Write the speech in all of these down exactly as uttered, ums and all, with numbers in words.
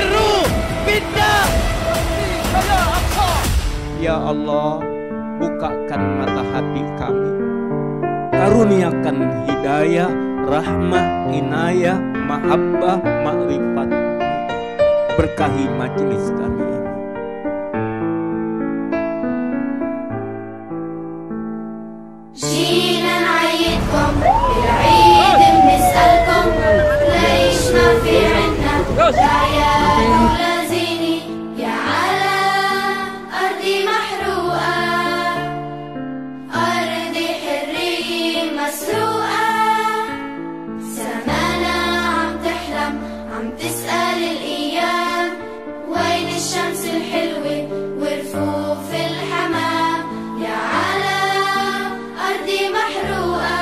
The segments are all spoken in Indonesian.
Firru pindah. Ya Allah, bukakan mata hati kami, karuniakan hidayah, rahmah, inayah, mahabbah, makrifat, berkahi majelis kami ini. جينا نعيدكم بالعيد بنسألكم ليش ما في عنا رعايا ولا زيني يا على أرضي محروقة أرضي حرية مسروقة سمانا عم تحلم عم تسأل الأيام وين الشمس الحلوة ورفوف الحمام يا على أرضي محروقة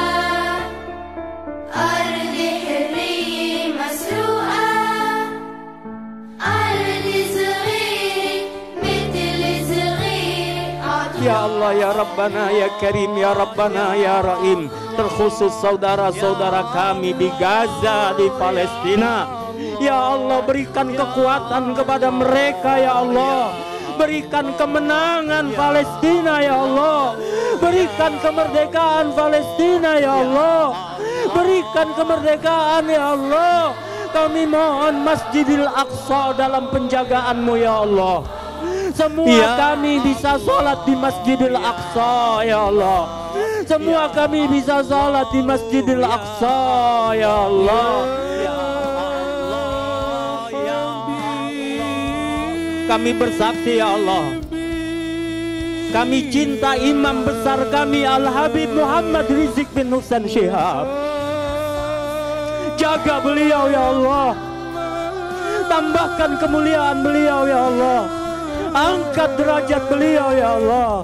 أرضي حرية مسروقة أرضي صغيرة مثل صغيرة. Ya Allah, ya Rabbana, ya Karim, ya Rabbana, ya Rahim. Terkhusus saudara-saudara kami di Gaza, di Palestina. Ya Allah, berikan kekuatan kepada mereka ya Allah. Berikan kemenangan Palestina ya Allah. Berikan kemerdekaan Palestina ya Allah. Berikan kemerdekaan ya Allah. Kami mohon Masjidil Aqsa dalam penjagaanmu ya Allah. Semua ya. Kami bisa sholat di Masjidil Aqsa ya Allah. Semua ya. Kami bisa sholat di Masjidil Aqsa ya Allah. Ya Allah, ya Allah. Kami bersaksi ya Allah, kami cinta imam besar kami Al-Habib Muhammad Rizik bin Husain Syihab. Jaga beliau ya Allah. Tambahkan kemuliaan beliau ya Allah. Angkat derajat beliau ya Allah.